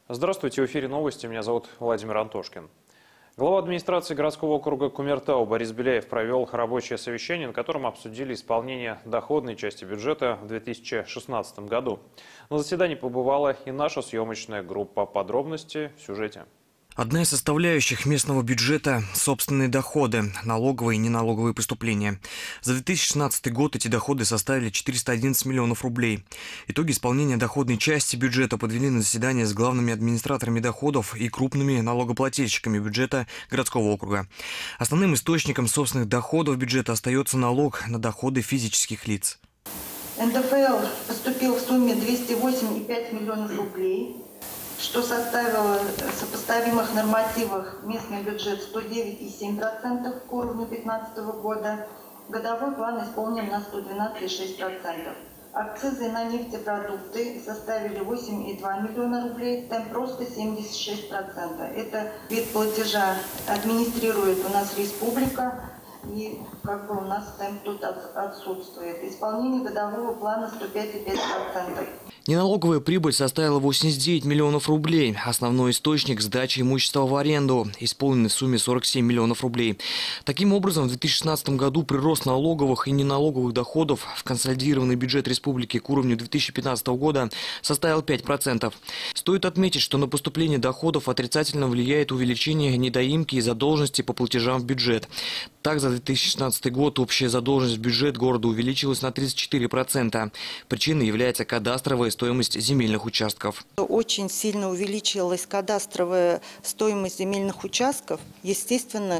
Здравствуйте, в эфире новости. Меня зовут Владимир Антошкин. Глава администрации городского округа Кумертау Борис Беляев провел рабочее совещание, на котором обсудили исполнение доходной части бюджета в 2016 году. На заседании побывала и наша съемочная группа. Подробности в сюжете. Одна из составляющих местного бюджета – собственные доходы, налоговые и неналоговые поступления. За 2016 год эти доходы составили 411 миллионов рублей. Итоги исполнения доходной части бюджета подвели на заседание с главными администраторами доходов и крупными налогоплательщиками бюджета городского округа. Основным источником собственных доходов бюджета остается налог на доходы физических лиц. НДФЛ поступил в сумме 208,5 миллионов рублей, что составило в сопоставимых нормативах местный бюджет 109,7% к уровню 2015 года. Годовой план исполнен на 112,6%. Акцизы на нефтепродукты составили 8,2 миллиона рублей, темп роста 76%. Это вид платежа администрирует у нас республика, и у нас темп тут отсутствует. Исполнение годового плана 105,5%. Неналоговая прибыль составила 89 миллионов рублей. Основной источник – сдачи имущества в аренду, исполненный в сумме 47 миллионов рублей. Таким образом, в 2016 году прирост налоговых и неналоговых доходов в консолидированный бюджет республики к уровню 2015 года составил 5%. Стоит отметить, что на поступление доходов отрицательно влияет увеличение недоимки и задолженности по платежам в бюджет. Так, за 2016 год общая задолженность в бюджет города увеличилась на 34%. Причиной является кадастровая стоимость земельных участков. Очень сильно увеличилась кадастровая стоимость земельных участков. Естественно,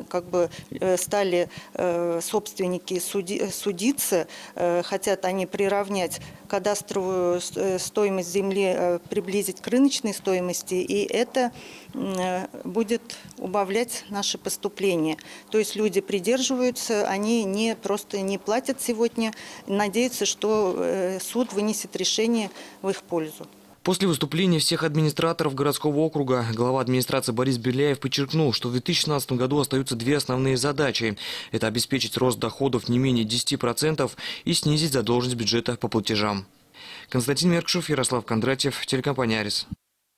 стали собственники судиться, хотят они приравнять кадастровую стоимость земли, приблизить к рыночной стоимости, и это будет убавлять наши поступления. То есть люди придерживаются, они просто не платят сегодня, надеются, что суд вынесет решение в их пользу. После выступления всех администраторов городского округа глава администрации Борис Беляев подчеркнул, что в 2016 году остаются две основные задачи. Это обеспечить рост доходов не менее 10% и снизить задолженность бюджета по платежам. Константин Меркшев, Ярослав Кондратьев, телекомпания «Арис».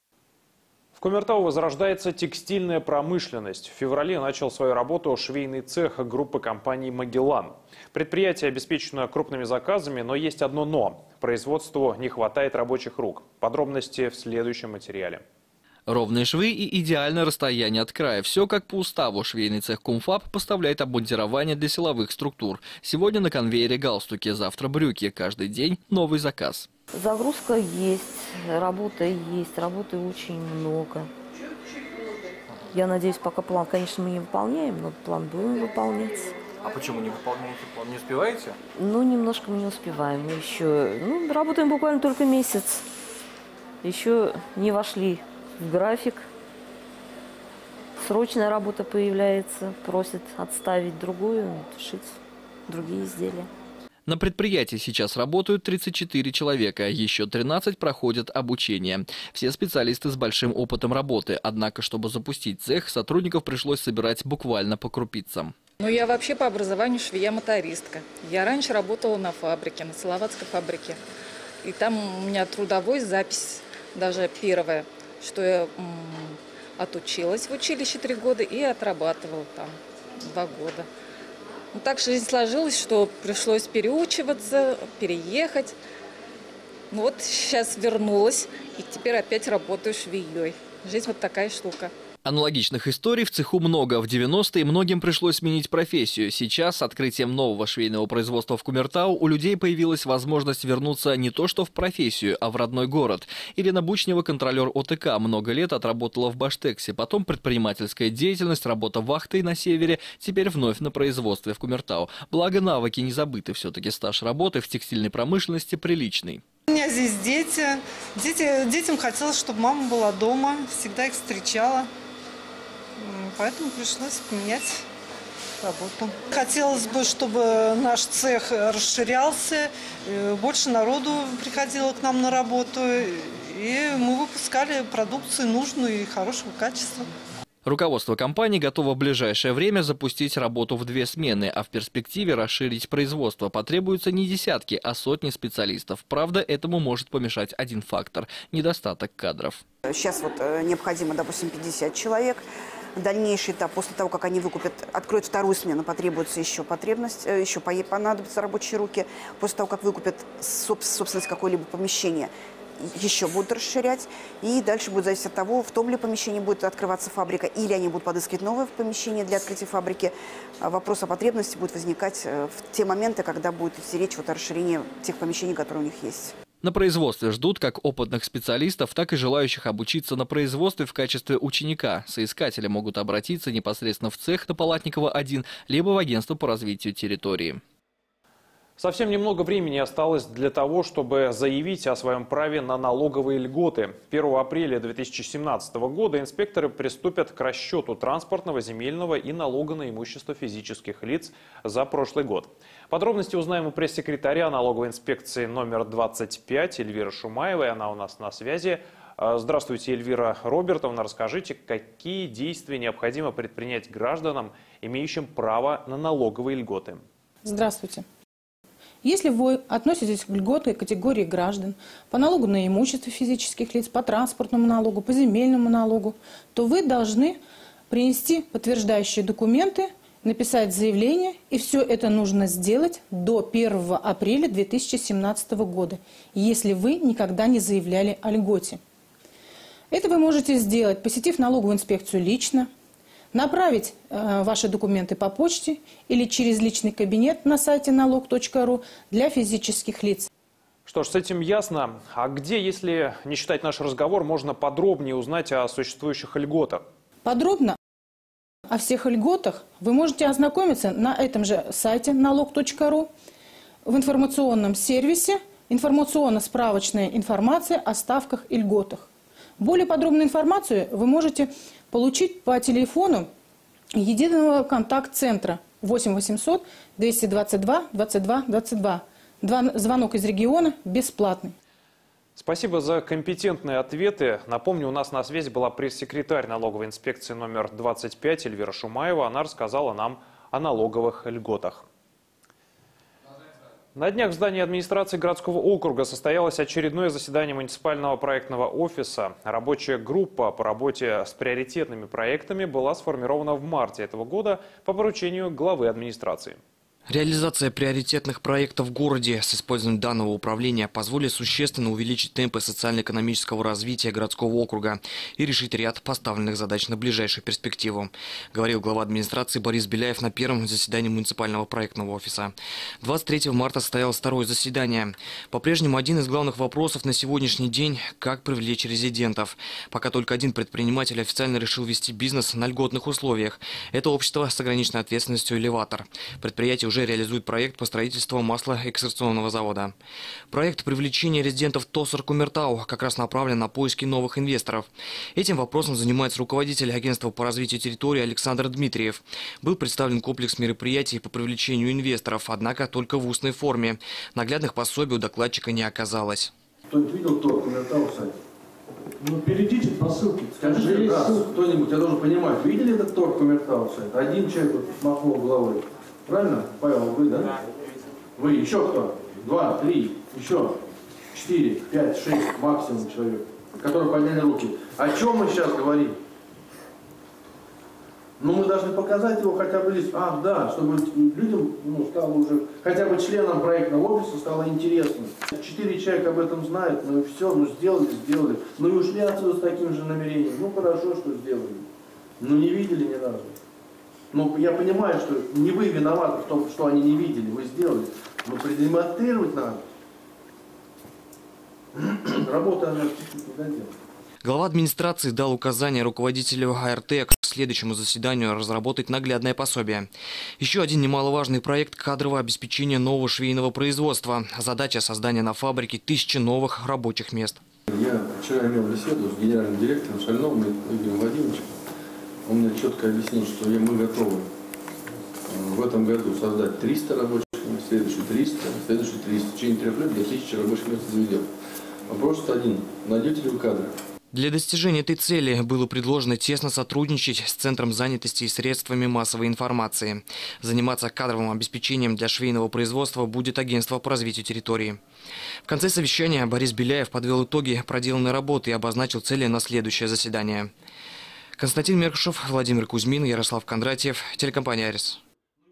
В Кумертау возрождается текстильная промышленность. В феврале начал свою работу швейный цех группы компаний «Магеллан». Предприятие обеспечено крупными заказами, но есть одно «но». Производству не хватает рабочих рук. Подробности в следующем материале. Ровные швы и идеальное расстояние от края. Все как по уставу. Швейный цех «Кумфаб» поставляет обмундирование для силовых структур. Сегодня на конвейере галстуки, завтра брюки. Каждый день новый заказ. Загрузка есть, работы очень много. Я надеюсь, пока план, конечно, мы не выполняем, но план будем выполнять. А почему не выполняете план? Не успеваете? Ну, немножко мы не успеваем. Мы еще, работаем буквально только месяц. Еще не вошли в график. Срочная работа появляется, просят отставить другую, шить другие изделия. На предприятии сейчас работают 34 человека, еще 13 проходят обучение. Все специалисты с большим опытом работы, однако, чтобы запустить цех, сотрудников пришлось собирать буквально по крупицам. Я вообще по образованию швея-мотористка. Я раньше работала на фабрике, на Салаватской фабрике. И там у меня трудовой запись, даже первая, что я отучилась в училище 3 года и отрабатывала там 2 года. Так жизнь сложилась, что пришлось переучиваться, переехать. Сейчас вернулась и теперь опять работаю швеей. Жизнь вот такая штука. Аналогичных историй в цеху много. В 90-е многим пришлось сменить профессию. Сейчас с открытием нового швейного производства в Кумертау у людей появилась возможность вернуться не то что в профессию, а в родной город. Ирина Бучнева, контролер ОТК, много лет отработала в Баштексе. Потом предпринимательская деятельность, работа вахтой на севере, теперь вновь на производстве в Кумертау. Благо навыки не забыты. Все-таки стаж работы в текстильной промышленности приличный. У меня здесь дети. Детям хотелось, чтобы мама была дома, всегда их встречала. Поэтому пришлось поменять работу. Хотелось бы, чтобы наш цех расширялся, больше народу приходило к нам на работу, и мы выпускали продукцию нужную и хорошего качества. Руководство компании готово в ближайшее время запустить работу в 2 смены, а в перспективе расширить производство. Потребуются не десятки, а сотни специалистов. Правда, этому может помешать один фактор – недостаток кадров. Сейчас вот необходимо, допустим, 50 человек. Дальнейший этап, после того, как они выкупят, откроют 2-ю смену, потребуется еще понадобятся рабочие руки. После того, как выкупят собственность какое-либо помещение, еще будут расширять. И дальше будет зависеть от того, в том ли помещении будет открываться фабрика, или они будут подыскивать новое помещение для открытия фабрики. Вопрос о потребности будет возникать в те моменты, когда будет идти речь о расширении тех помещений, которые у них есть. На производстве ждут как опытных специалистов, так и желающих обучиться на производстве в качестве ученика. Соискатели могут обратиться непосредственно в цех на Палатникова 1, либо в агентство по развитию территории. Совсем немного времени осталось для того, чтобы заявить о своем праве на налоговые льготы. 1 апреля 2017 года инспекторы приступят к расчету транспортного, земельного и налога на имущество физических лиц за прошлый год. Подробности узнаем у пресс-секретаря налоговой инспекции номер 25 Эльвиры Шумаевой. Она у нас на связи. Здравствуйте, Эльвира Робертовна. Расскажите, какие действия необходимо предпринять гражданам, имеющим право на налоговые льготы? Здравствуйте. Если вы относитесь к льготной категории граждан по налогу на имущество физических лиц, по транспортному налогу, по земельному налогу, то вы должны принести подтверждающие документы, написать заявление, и все это нужно сделать до 1 апреля 2017 года, если вы никогда не заявляли о льготе. Это вы можете сделать, посетив налоговую инспекцию лично, направить ваши документы по почте или через личный кабинет на сайте налог.ру для физических лиц. Что ж, с этим ясно. А где, если не считать наш разговор, можно подробнее узнать о существующих льготах? Подробно о всех льготах вы можете ознакомиться на этом же сайте налог.ру в информационном сервисе «Информационно-справочная информация о ставках и льготах». Более подробную информацию вы можете получить по телефону единого контакт-центра 8 800 222 22 22. Звонок из региона бесплатный. Спасибо за компетентные ответы. Напомню, у нас на связи была пресс-секретарь налоговой инспекции номер 25 Эльвира Шумаева. Она рассказала нам о налоговых льготах. На днях в здании администрации городского округа состоялось очередное заседание муниципального проектного офиса. Рабочая группа по работе с приоритетными проектами была сформирована в марте этого года по поручению главы администрации. Реализация приоритетных проектов в городе с использованием данного управления позволит существенно увеличить темпы социально-экономического развития городского округа и решить ряд поставленных задач на ближайшую перспективу, говорил глава администрации Борис Беляев на первом заседании муниципального проектного офиса. 23 марта состоялось второе заседание. По-прежнему один из главных вопросов на сегодняшний день – как привлечь резидентов. Пока только один предприниматель официально решил вести бизнес на льготных условиях. Это общество с ограниченной ответственностью «Элеватор». Предприятие уже реализует проект по строительству маслоэкстракционного завода. Проект привлечения резидентов ТОСР Кумертау как раз направлен на поиски новых инвесторов. Этим вопросом занимается руководитель агентства по развитию территории Александр Дмитриев. Был представлен комплекс мероприятий по привлечению инвесторов, однако только в устной форме. Наглядных пособий у докладчика не оказалось. Кто-нибудь видел ТОСР Кумертау сайт? Ну, перейдите по ссылке. Скажите, кто-нибудь, я должен понимать, видели этот ТОСР Кумертау сайт? Один человек вот махнул головой. Правильно? Павел, вы, да? Да. Вы, еще кто? 2, 3, еще 4, 5, 6 максимум человек, которые подняли руки. О чем мы сейчас говорим? Ну, мы должны показать его хотя бы здесь. Ах, да, чтобы людям стало уже, хотя бы членам проектного офиса стало интересно. 4 человека об этом знают, ну и все, ну сделали. Ну и ушли отсюда с таким же намерением. Ну хорошо, что сделали. Ну не видели ни разу. Ну, я понимаю, что не вы виноваты в том, что они не видели, вы сделали. Но продемонстрировать надо. Работа, она чуть-чуть не доделана. Глава администрации дал указание руководителю АРТ к следующему заседанию разработать наглядное пособие. Еще один немаловажный проект – кадровое обеспечение нового швейного производства. Задача – создания на фабрике 1000 новых рабочих мест. Я вчера имел беседу с генеральным директором Шальновым Игорем Владимировичем. Он мне четко объяснил, что мы готовы в этом году создать 300 рабочих мест, следующие 300, следующие 300. В течение 3 лет до 1000 рабочих мест заведем. Вопрос один. Найдете ли вы кадры? Для достижения этой цели было предложено тесно сотрудничать с Центром занятости и средствами массовой информации. Заниматься кадровым обеспечением для швейного производства будет агентство по развитию территории. В конце совещания Борис Беляев подвел итоги проделанной работы и обозначил цели на следующее заседание. Константин Меркушев, Владимир Кузьмин, Ярослав Кондратьев, телекомпания «Арис».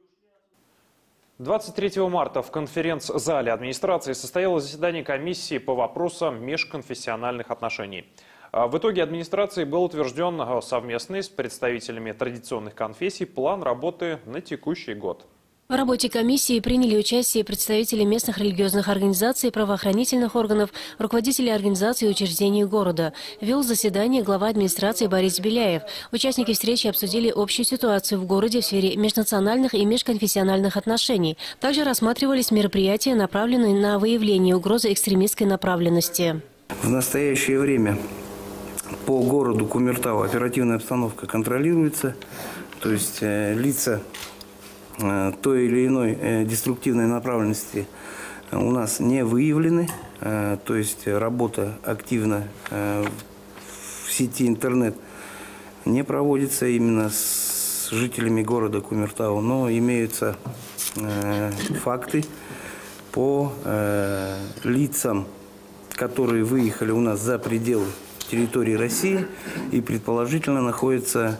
23 марта в конференц-зале администрации состоялось заседание комиссии по вопросам межконфессиональных отношений. В итоге администрации был утвержден совместный с представителями традиционных конфессий план работы на текущий год. В работе комиссии приняли участие представители местных религиозных организаций, правоохранительных органов, руководители организаций и учреждений города. Вел заседание глава администрации Борис Беляев. Участники встречи обсудили общую ситуацию в городе в сфере межнациональных и межконфессиональных отношений. Также рассматривались мероприятия, направленные на выявление угрозы экстремистской направленности. В настоящее время по городу Кумертау оперативная обстановка контролируется, то есть лица той или иной деструктивной направленности у нас не выявлены, то есть работа активно в сети интернет не проводится именно с жителями города Кумертау, но имеются факты по лицам, которые выехали у нас за пределы территории России и предположительно находятся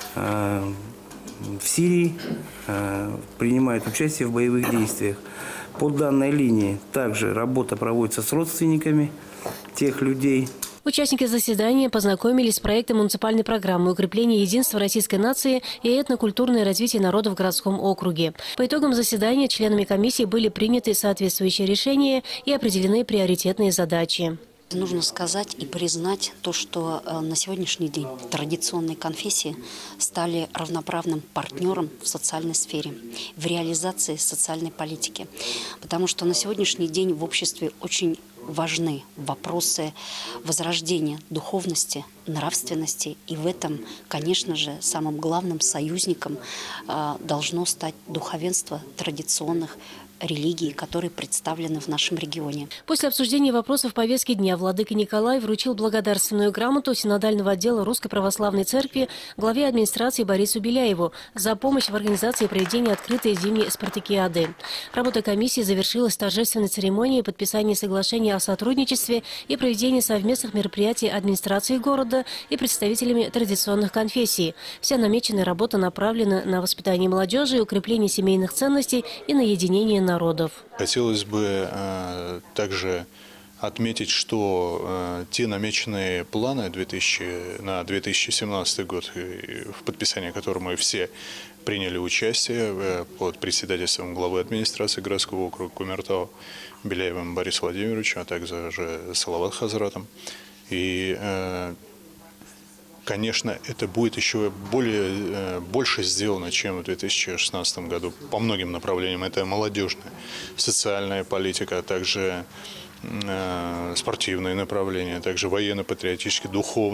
в Сирии, принимают участие в боевых действиях. По данной линии также работа проводится с родственниками тех людей. Участники заседания познакомились с проектом муниципальной программы укрепления единства российской нации и этнокультурное развитие народа в городском округе. По итогам заседания членами комиссии были приняты соответствующие решения и определены приоритетные задачи. Нужно сказать и признать то, что на сегодняшний день традиционные конфессии стали равноправным партнером в социальной сфере, в реализации социальной политики. Потому что на сегодняшний день в обществе очень важны вопросы возрождения духовности, нравственности. И в этом, конечно же, самым главным союзником должно стать духовенство традиционных религий, которые представлены в нашем регионе. После обсуждения вопросов повестки дня владыка Николай вручил благодарственную грамоту синодального отдела Русской Православной Церкви главе администрации Борису Беляеву за помощь в организации проведения открытой зимней спартакиады. Работа комиссии завершилась торжественной церемонией подписания соглашения о сотрудничестве и проведении совместных мероприятий администрации города и представителями традиционных конфессий. Вся намеченная работа направлена на воспитание молодежи, укрепление семейных ценностей и на единение народов. Хотелось бы также отметить, что те намеченные планы на 2017 год, в подписании которых мы все приняли участие под председательством главы администрации городского округа Кумертау Беляевым Борисом Владимировичем, а также Салават Хазратом. И конечно, это будет еще больше сделано, чем в 2016 году по многим направлениям. Это молодежная, социальная политика, а также спортивные направления, а также военно-патриотические,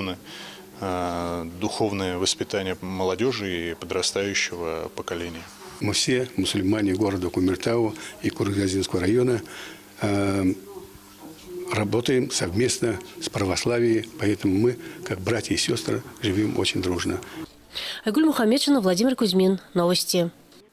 духовное воспитание молодежи и подрастающего поколения. Мы все, мусульмане города Кумертау и Кургазинского района, работаем совместно с православием, поэтому мы, как братья и сестры, живем очень дружно. Айгуль Мухаммедшина, Владимир Кузьмин. Новости.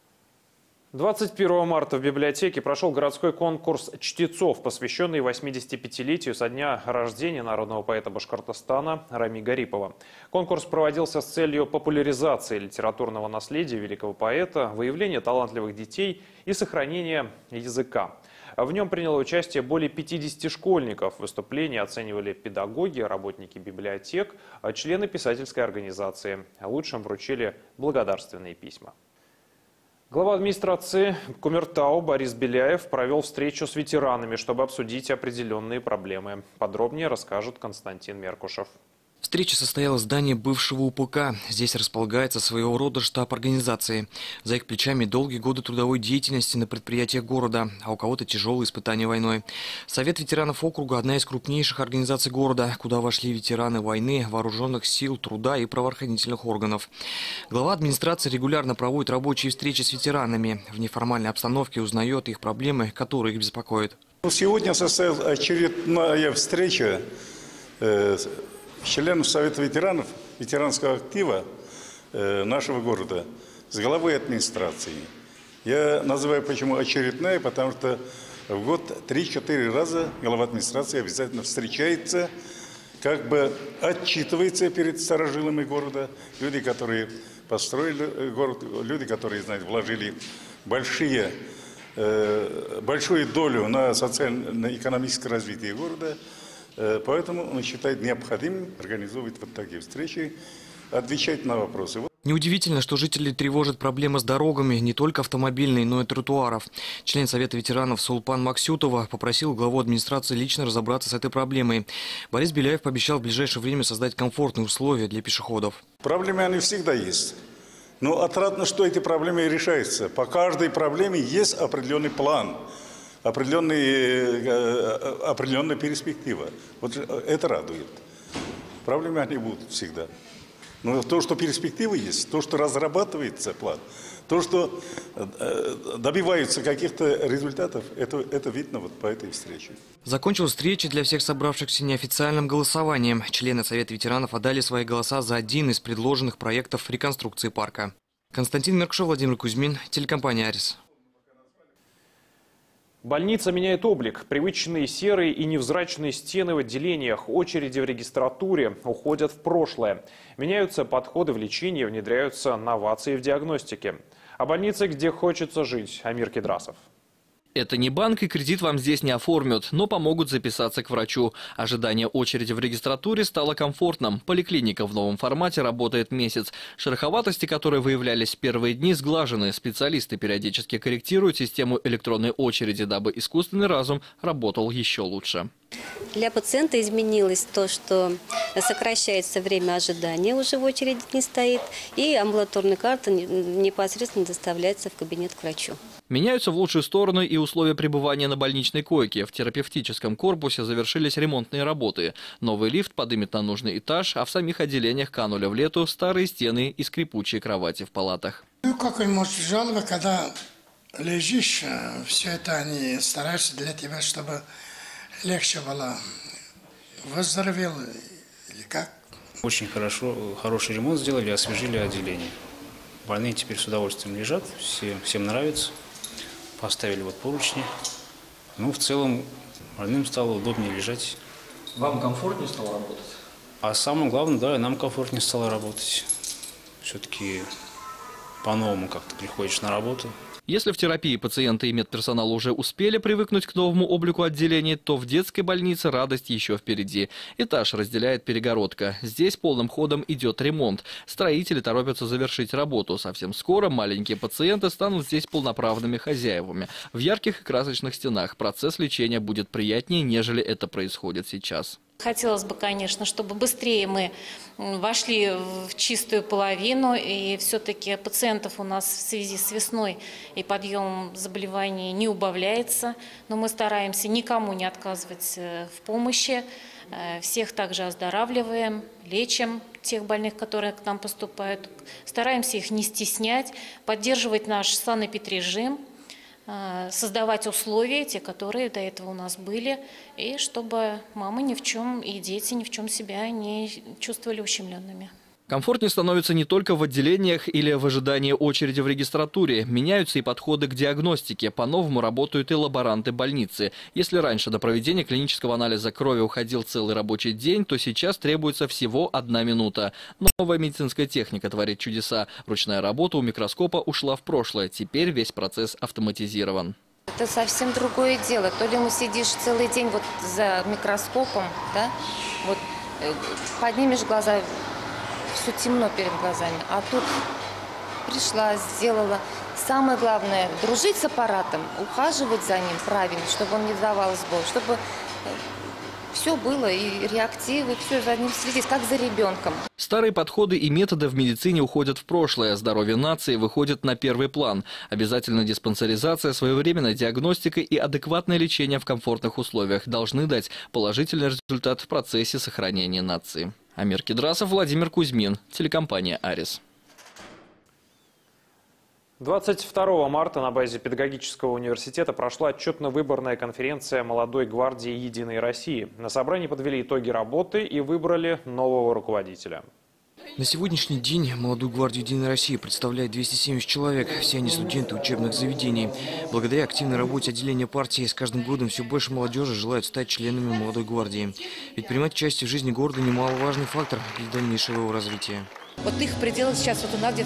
21 марта в библиотеке прошел городской конкурс чтецов, посвященный 85-летию со дня рождения народного поэта Башкортостана Рами Гарипова. Конкурс проводился с целью популяризации литературного наследия великого поэта, выявления талантливых детей и сохранения языка. В нем приняло участие более 50 школьников. Выступления оценивали педагоги, работники библиотек, члены писательской организации. Лучшим вручили благодарственные письма. Глава администрации Кумертау Борис Беляев провел встречу с ветеранами, чтобы обсудить определенные проблемы. Подробнее расскажет Константин Меркушев. Встреча состоялась в здании бывшего УПК. Здесь располагается своего рода штаб организации. За их плечами долгие годы трудовой деятельности на предприятиях города, а у кого-то тяжелые испытания войной. Совет ветеранов округа – одна из крупнейших организаций города, куда вошли ветераны войны, вооруженных сил, труда и правоохранительных органов. Глава администрации регулярно проводит рабочие встречи с ветеранами. В неформальной обстановке узнает их проблемы, которые их беспокоят. Сегодня состоялась очередная встреча членов Совета ветеранов, ветеранского актива нашего города с главой администрации. Я называю почему очередная, потому что в год 3-4 раза глава администрации обязательно встречается, как бы отчитывается перед старожилами города. Люди, которые построили город, люди, которые, знаете, вложили большую долю на социально-экономическое развитие города. Поэтому он считает необходимым организовывать вот такие встречи, отвечать на вопросы. Неудивительно, что жителей тревожит проблема с дорогами, не только автомобильной, но и тротуаров. Член Совета ветеранов Сулпан Максютова попросил главу администрации лично разобраться с этой проблемой. Борис Беляев пообещал в ближайшее время создать комфортные условия для пешеходов. Проблемы они всегда есть. Но отрадно, что эти проблемы решаются. По каждой проблеме есть определенный план, определенная перспектива. Вот это радует. Проблемы они будут всегда. Но то, что перспективы есть, то, что разрабатывается план, то, что добиваются каких-то результатов, это видно вот по этой встрече. Закончилась встреча для всех собравшихся неофициальным голосованием. Члены Совета ветеранов отдали свои голоса за один из предложенных проектов реконструкции парка. Константин Меркшов, Владимир Кузьмин, телекомпания «Арис». Больница меняет облик. Привычные серые и невзрачные стены в отделениях, очереди в регистратуре уходят в прошлое. Меняются подходы в лечении, внедряются новации в диагностике. О больнице, где хочется жить. Амир Кедрасов. Это не банк, и кредит вам здесь не оформят, но помогут записаться к врачу. Ожидание очереди в регистратуре стало комфортным. Поликлиника в новом формате работает месяц. Шероховатости, которые выявлялись в первые дни, сглажены. Специалисты периодически корректируют систему электронной очереди, дабы искусственный разум работал еще лучше. Для пациента изменилось то, что сокращается время ожидания, уже в очереди не стоит, и амбулаторная карта непосредственно доставляется в кабинет к врачу. Меняются в лучшую сторону и условия пребывания на больничной койке. В терапевтическом корпусе завершились ремонтные работы. Новый лифт подымет на нужный этаж, а в самих отделениях канули в лету старые стены и скрипучие кровати в палатах. Ну, какой может жалоба, когда лежишь, все это они стараются для тебя, чтобы легче было. Выздоровел или как? Очень хороший ремонт сделали, освежили отделение. Больные теперь с удовольствием лежат, всем нравится. Поставили вот поручни. Ну, в целом, больным стало удобнее лежать. Вам комфортнее стало работать? А самое главное, да, нам комфортнее стало работать. Все-таки по-новому как-то приходишь на работу. Если в терапии пациенты и медперсонал уже успели привыкнуть к новому облику отделений, то в детской больнице радость еще впереди. Этаж разделяет перегородка. Здесь полным ходом идет ремонт. Строители торопятся завершить работу. Совсем скоро маленькие пациенты станут здесь полноправными хозяевами. В ярких и красочных стенах процесс лечения будет приятнее, нежели это происходит сейчас. Хотелось бы, конечно, чтобы быстрее мы вошли в чистую половину, и все-таки пациентов у нас в связи с весной и подъемом заболеваний не убавляется, но мы стараемся никому не отказывать в помощи, всех также оздоравливаем, лечим тех больных, которые к нам поступают, стараемся их не стеснять, поддерживать наш санэпидрежим, создавать условия, те, которые до этого у нас были, и чтобы мамы ни в чем и дети ни в чем себя не чувствовали ущемленными. Комфортнее становится не только в отделениях или в ожидании очереди в регистратуре. Меняются и подходы к диагностике. По-новому работают и лаборанты больницы. Если раньше до проведения клинического анализа крови уходил целый рабочий день, то сейчас требуется всего 1 минута. Новая медицинская техника творит чудеса. Ручная работа у микроскопа ушла в прошлое. Теперь весь процесс автоматизирован. Это совсем другое дело. То ли сидишь целый день вот за микроскопом, да, вот поднимешь глаза, все темно перед глазами, а тут пришла, сделала. Самое главное – дружить с аппаратом, ухаживать за ним правильно, чтобы он не давал сбой, чтобы все было, и реактивы, все за ним следить, как за ребенком. Старые подходы и методы в медицине уходят в прошлое. Здоровье нации выходит на первый план. Обязательно диспансеризация, своевременная диагностика и адекватное лечение в комфортных условиях должны дать положительный результат в процессе сохранения нации. Амир Кедрасов, Владимир Кузьмин, телекомпания «Арис». 22 марта на базе Педагогического университета прошла отчетно-выборная конференция «Молодой гвардии Единой России». На собрании подвели итоги работы и выбрали нового руководителя. На сегодняшний день молодую гвардию Единой России представляет 270 человек. Все они студенты учебных заведений. Благодаря активной работе отделения партии с каждым годом все больше молодежи желают стать членами молодой гвардии. Ведь принимать участие в жизни города немаловажный фактор для дальнейшего его развития. Вот их в пределах сейчас вот у нас где-то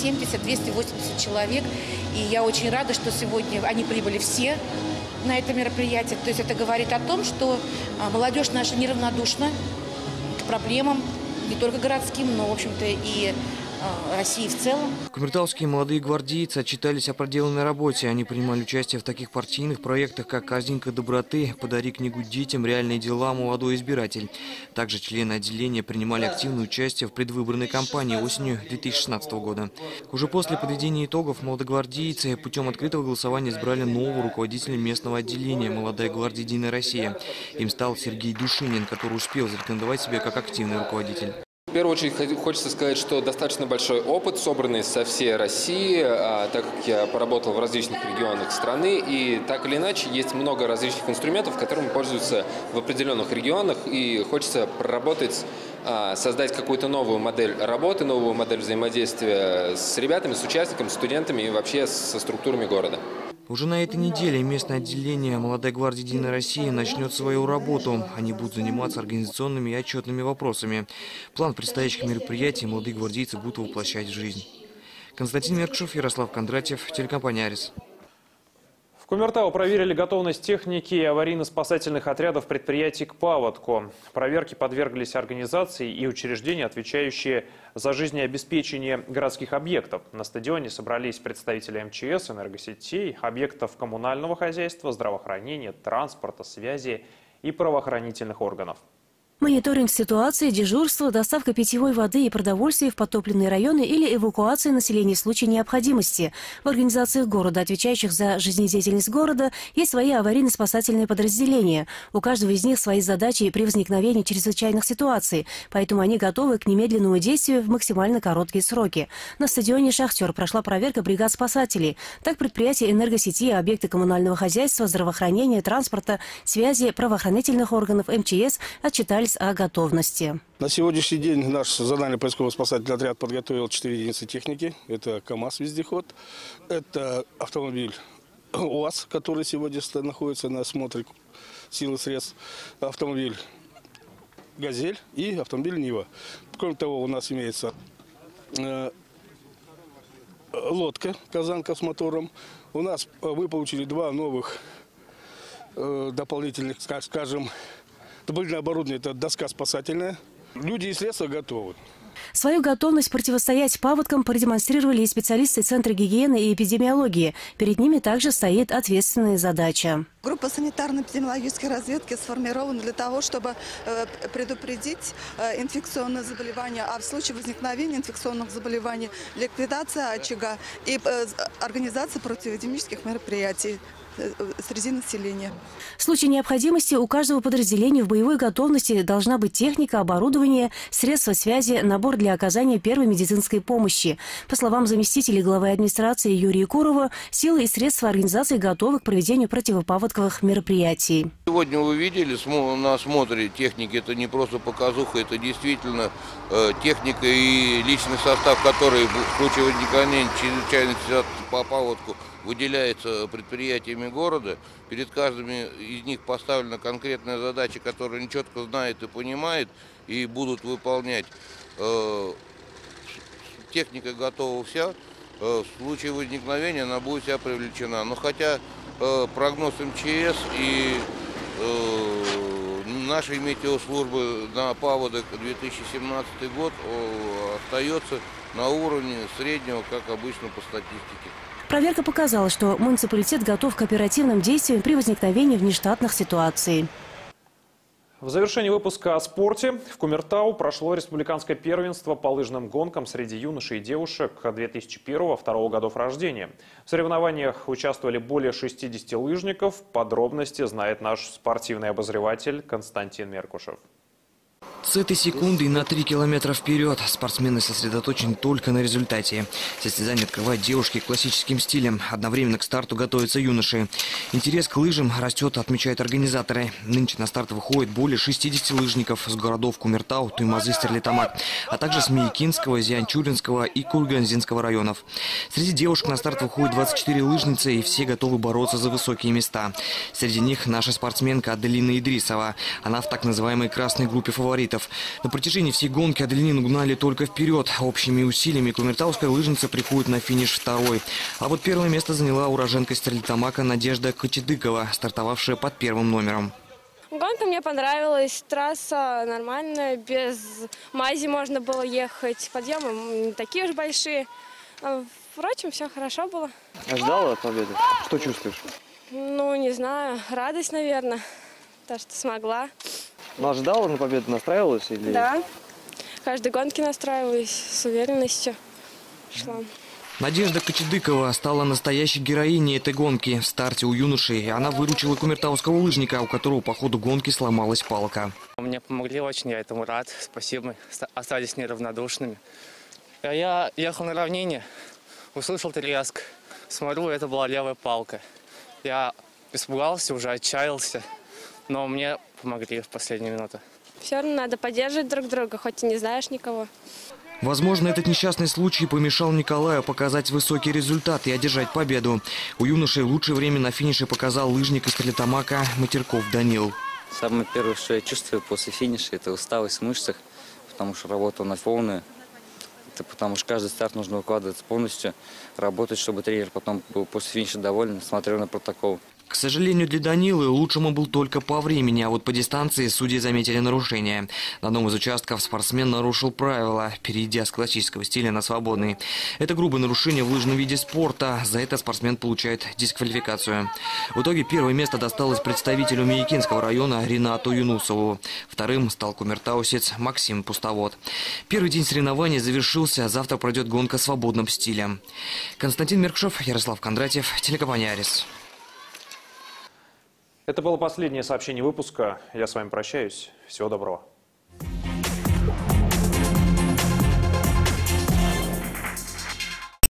270-280 человек. И я очень рада, что сегодня они прибыли все на это мероприятие. То есть это говорит о том, что молодежь наша неравнодушна к проблемам, не только городским, но, в общем-то, и России в целом. Кумертауские молодые гвардейцы отчитались о проделанной работе. Они принимали участие в таких партийных проектах, как «Корзинка доброты», «Подари книгу детям», «Реальные дела», «Молодой избиратель». Также члены отделения принимали активное участие в предвыборной кампании осенью 2016 года. Уже после подведения итогов молодогвардейцы путем открытого голосования избрали нового руководителя местного отделения «Молодая гвардия Единой России». Им стал Сергей Душинин, который успел зарекомендовать себя как активный руководитель. В первую очередь хочется сказать, что достаточно большой опыт, собранный со всей России, так как я поработал в различных регионах страны, и так или иначе есть много различных инструментов, которыми пользуются в определенных регионах, и хочется проработать, создать какую-то новую модель работы, новую модель взаимодействия с ребятами, с участниками, с студентами и вообще со структурами города. Уже на этой неделе местное отделение «Молодая гвардия Единой России» начнет свою работу. Они будут заниматься организационными и отчетными вопросами. План предстоящих мероприятий молодые гвардейцы будут воплощать в жизнь. Константин Меркушев, Ярослав Кондратьев, телекомпания «Арис». В Кумертау проверили готовность техники и аварийно-спасательных отрядов предприятий к паводку. Проверке подверглись организации и учреждения, отвечающие за жизнеобеспечение городских объектов. На стадионе собрались представители МЧС, энергосетей, объектов коммунального хозяйства, здравоохранения, транспорта, связи и правоохранительных органов. Мониторинг ситуации, дежурство, доставка питьевой воды и продовольствия в подтопленные районы или эвакуация населения в случае необходимости. В организациях города, отвечающих за жизнедеятельность города, есть свои аварийно-спасательные подразделения. У каждого из них свои задачи при возникновении чрезвычайных ситуаций, поэтому они готовы к немедленному действию в максимально короткие сроки. На стадионе «Шахтер» прошла проверка бригад спасателей. Так предприятия энергосети, объекты коммунального хозяйства, здравоохранения, транспорта, связи, правоохранительных органов МЧС отчитались о готовности. На сегодняшний день наш зональный поисково-спасательный отряд подготовил 4 единицы техники. Это КАМАЗ-вездеход, это автомобиль УАЗ, который сегодня находится на осмотре сил и средств, автомобиль «Газель» и автомобиль «Нива». Кроме того, у нас имеется лодка «Казанка» с мотором. У нас мы получили 2 новых дополнительных, скажем, дополнительное оборудование – это доска спасательная. Люди и средства готовы. Свою готовность противостоять паводкам продемонстрировали и специалисты Центра гигиены и эпидемиологии. Перед ними также стоит ответственная задача. Группа санитарно-эпидемиологической разведки сформирована для того, чтобы предупредить инфекционные заболевания, а в случае возникновения инфекционных заболеваний – ликвидация очага и организация противоэпидемических мероприятий среди населения. В случае необходимости у каждого подразделения в боевой готовности должна быть техника, оборудование, средства связи, набор для оказания первой медицинской помощи. По словам заместителя главы администрации Юрия Курова, силы и средства организации готовы к проведению противопаводковых мероприятий. Сегодня вы видели на осмотре техники, это не просто показуха, это действительно техника и личный состав, который в случае возникновения чрезвычайной ситуации по паводку выделяется предприятиями города. Перед каждым из них поставлена конкретная задача, которую они четко знают и понимают, и будут выполнять. Техника готова вся. В случае возникновения она будет вся привлечена. Но хотя прогноз МЧС и нашей метеослужбы на паводок 2017 год остается на уровне среднего, как обычно по статистике. Проверка показала, что муниципалитет готов к оперативным действиям при возникновении внештатных ситуаций. В завершении выпуска о спорте в Кумертау прошло республиканское первенство по лыжным гонкам среди юношей и девушек 2001-2002 годов рождения. В соревнованиях участвовали более 60 лыжников. Подробности знает наш спортивный обозреватель Константин Меркушев. С этой секунды на 3 километра вперед спортсмены сосредоточены только на результате. Состязание открывают девушки классическим стилем. Одновременно к старту готовятся юноши. Интерес к лыжам растет, отмечают организаторы. Нынче на старт выходит более 60 лыжников с городов Кумертау, Туймазы, Стерлитамак, а также с Миякинского, Зианчуринского и Курганзинского районов. Среди девушек на старт выходит 24 лыжницы, и все готовы бороться за высокие места. Среди них наша спортсменка Аделина Идрисова. Она в так называемой красной группе фаворитов. На протяжении всей гонки Аделину гнали только вперед. Общими усилиями кумертауская лыжница приходит на финиш второй. А вот первое место заняла уроженка Стерлитамака Надежда Кочедыкова, стартовавшая под первым номером. Гонка мне понравилась, трасса нормальная, без мази можно было ехать, подъемы не такие уж большие. Впрочем, все хорошо было. Ожидала победы? Что чувствуешь? Ну, не знаю, радость, наверное, то, что смогла. Ну, ожидала на победу, настраивалась? Или... Да, каждой гонке настраиваюсь, с уверенностью шла. Надежда Кочедыкова стала настоящей героиней этой гонки. В старте у юношей она выручила кумертауского лыжника, у которого по ходу гонки сломалась палка. Мне помогли очень, я этому рад. Спасибо, остались неравнодушными. Я ехал на равнине, услышал треск. Смотрю, это была левая палка. Я испугался, уже отчаялся, но мне помогли в последнюю минуту. Все равно надо поддерживать друг друга, хоть и не знаешь никого. Возможно, этот несчастный случай помешал Николаю показать высокий результат и одержать победу. У юношей лучшее время на финише показал лыжник из Стерлитамака Матерков Данил. Самое первое, что я чувствую после финиша, это усталость в мышцах, потому что работал на полную. Это потому что каждый старт нужно выкладываться полностью, работать, чтобы тренер потом был после финиша доволен, смотрел на протокол. К сожалению, для Данилы лучшим он был только по времени, а вот по дистанции судьи заметили нарушение. На одном из участков спортсмен нарушил правила, перейдя с классического стиля на свободный. Это грубое нарушение в лыжном виде спорта. За это спортсмен получает дисквалификацию. В итоге первое место досталось представителю Миякинского района Ринату Юнусову. Вторым стал кумертаусец Максим Пустовод. Первый день соревнований завершился. Завтра пройдет гонка свободным стилем. Константин Меркшов, Ярослав Кондратьев, телекомпания «Арис». Это было последнее сообщение выпуска. Я с вами прощаюсь. Всего доброго.